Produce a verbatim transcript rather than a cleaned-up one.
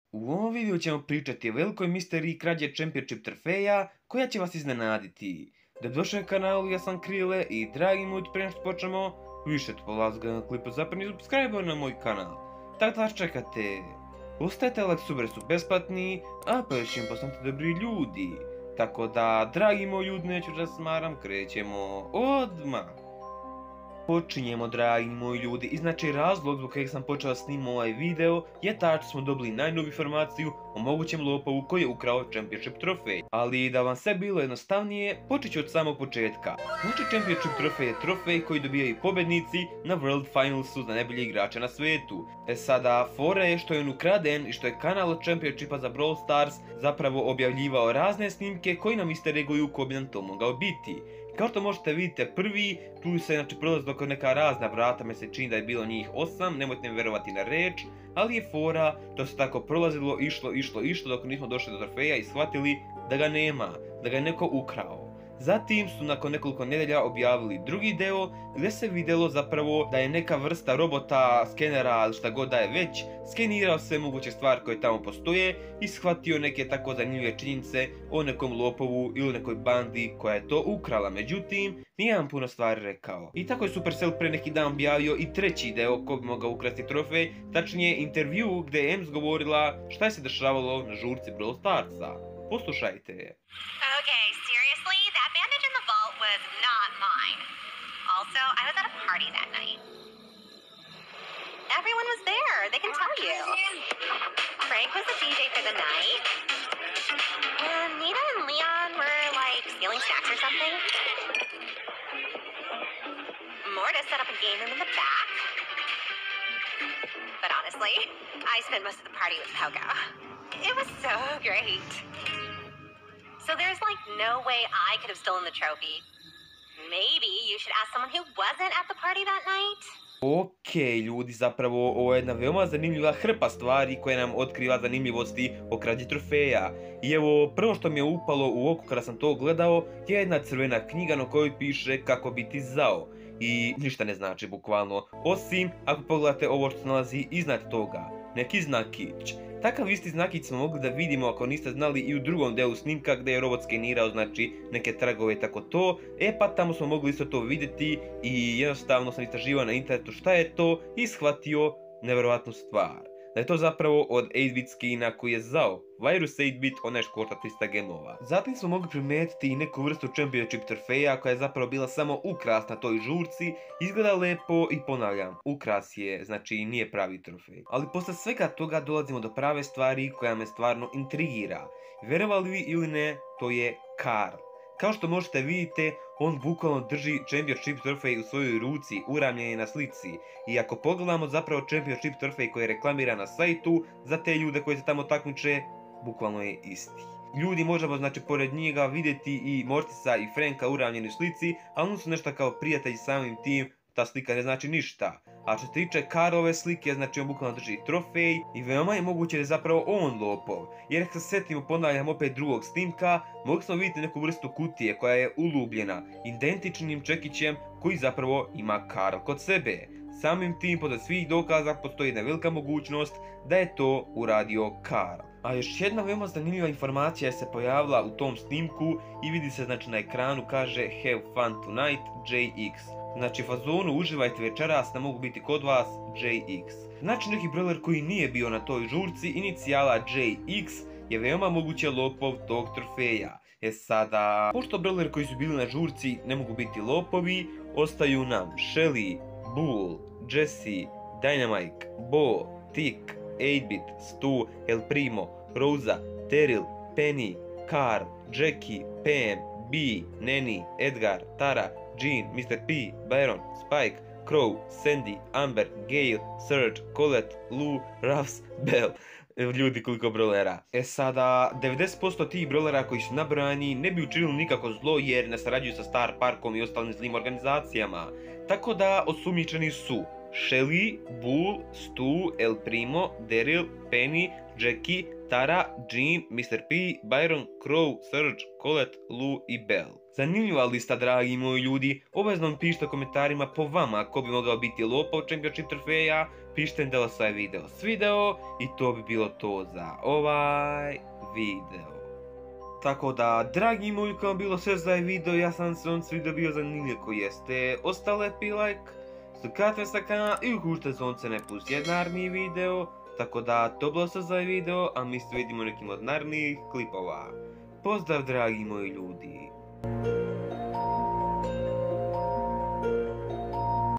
U ovom videu ćemo pričati o velikoj misteriji krađe Championship trofeja koja će vas iznenaditi. Dobrodošli na kanalu, ja sam Krile i dragi moji, prije nego što počnemo, više od polazga na klipu zapravo subscribe na moj kanal. Tako da vas čekate. Ustajte, like, subere su besplatni, a pa još ćemo postati dobri ljudi. Tako da, dragi moji ljudi, neću da smaram, krećemo odmah. Počinjemo, dragi moji ljudi, i znači razlog zbog kojeg sam počela snimati ovaj video je ta što smo dobili najnoviju informaciju o mogućem lopovu koji je ukrao Championship trofej. Ali da vam sve bilo jednostavnije, počet ću od samog početka. Znači Championship trofej je trofej koji dobijaju pobjednici na World Finalsu za najbolje igrače na svijetu. E sada, fora je što je on ukraden i što je kanal od Championshipa za Brawl Stars zapravo objavljivao razne snimke koji nam istereguju ko bi nam to mogao biti. Kao što možete vidite, prvi, tu se znači prolazilo oko neka razna vrata, me se čini da je bilo njih osam, nemojte mi verovati na reč, ali je fora, to se tako prolazilo, išlo, išlo, išlo, dok nismo došli do trofeja i shvatili da ga nema, da ga je neko ukrao. Zatim su nakon nekoliko nedelja objavili drugi deo gdje se vidjelo zapravo da je neka vrsta robota, skenera ili šta god da je već, skenirao sve moguće stvari koje tamo postoje i shvatio neke tako zanimljive činjenice o nekom lopovu ili nekoj bandi koja je to ukrala. Međutim, nije vam puno stvari rekao. I tako je Supercell pre neki dan objavio i treći deo ko bi mogao ukrasti trofej, tačnije intervju gdje je Ems govorila šta je se dešavalo na žurci Brawl Starsa. Poslušajte je. Okay, seriously, that bandage in the vault was not mine. Also, I was at a party that night. Everyone was there, they can tell you. Frank was the D J for the night. And Nina and Leon were, like, stealing snacks or something. Mortis set up a game room in the back. But honestly, I spent most of the party with Pogo. It was so great. So there's like no way I could have stolen the trophy. Maybe you should ask someone who wasn't at the party that night. Ok, ljudi, zapravo ovo je jedna veoma zanimljiva hrpa stvari koja nam otkriva zanimljivosti o krađi trofeja. I evo, prvo što mi je upalo u oko kada sam to gledao je jedna crvena knjiga na kojoj piše kako biti zao. I ništa ne znači bukvalno, osim ako pogledate ovo što se nalazi iznad toga, neki znakić. Takav isti znakić smo mogli da vidimo, ako niste znali, i u drugom delu snimka gdje je robot skenirao znači neke tragove i tako to. E pa tamo smo mogli isto to vidjeti i jednostavno sam istraživao na internetu šta je to i shvatio nevjerovatnu stvar. Da je to zapravo od osam bit skina koji je zao. Virus osam bit, ona je škorta trista gemova. Zatim smo mogli primijetiti i neku vrstu Championship trofeja koja je zapravo bila samo ukras na toj žurci. Izgleda lepo i ponavljam, ukras je, znači nije pravi trofej. Ali posle svega toga dolazimo do prave stvari koja me stvarno intrigira. Vjerovali vi ili ne, to je Karl. Kao što možete vidite, on bukvalno drži Championship trofej u svojoj ruci, uramljen je na slici. I ako pogledamo zapravo Championship trofej koji je reklamiran na sajtu, za te ljude koji se tamo takmiče, bukvalno je isti. Ljudi možemo znači pored njega vidjeti i Mortisa i Franka uramljeni u slici, ali oni su nešto kao prijatelji samim tim, ta slika ne znači ništa. A što se tiče Karlove slike, znači on bukvalno drži trofej i veoma je moguće da je zapravo on lopov. Jer ako se setimo, ponavljam opet drugog snimka, mogli smo vidjeti neku vrstu kutije koja je ulubljena identičnim čekićem koji zapravo ima Karl kod sebe. Samim tim, pored svih dokaza, postoji jedna velika mogućnost da je to uradio Karl. A još jedna veoma zanimljiva informacija se pojavila u tom snimku i vidi se znači na ekranu, kaže Have fun tonight, J X. Znači fazonu uživajte večeras, ne mogu biti kod vas, J X. Znači neki brawler koji nije bio na toj žurci, inicijala J X, je veoma moguće lopov tog trofeja. E sada, pošto brawler koji su bili na žurci ne mogu biti lopovi, ostaju nam Shelly, Bull, Jesse, Dynamite, Bo, Tick, osam bit, Stu, El Primo, Rosa, Daryl, Penny, Carl, Jackie, Pam, B, Nanny, Edgar, Tara, Jean, mister P, Byron, Spike, Crow, Sandy, Amber, Gale, Surge, Colette, Lou, Ruffs, Bell. Ljudi, koliko brawlera. E sada, devedeset posto tih brawlera koji su nabrojani ne bi učinili nikako zlo jer ne sarađuju sa Star Parkom i ostalim zlim organizacijama. Tako da osumnjičeni su Shelly, Bull, Stu, El Primo, Daryl, Penny, Jackie, Tara, Jean, mister P, Byron, Crow, Serge, Colette, Lou i Belle. Zanimljiva lista, dragi moji ljudi. Obavezno mi pišite u komentarima po vama ko bi mogao biti lopov Championship trofeja. Pišite mi da vas ovaj video svideo i to bi bilo to za ovaj video. Tako da, dragi moji, kao bilo sve za ovaj video, ja sam se on video bio zanimljiv ko jeste. Ostavite like, stukate se kanal i uključite zvonce ne plus jedan naredni video. Tako da, to bilo sve za ovaj video, a mi se vidimo nekim od narednih klipova. Pozdrav, dragi moji ljudi.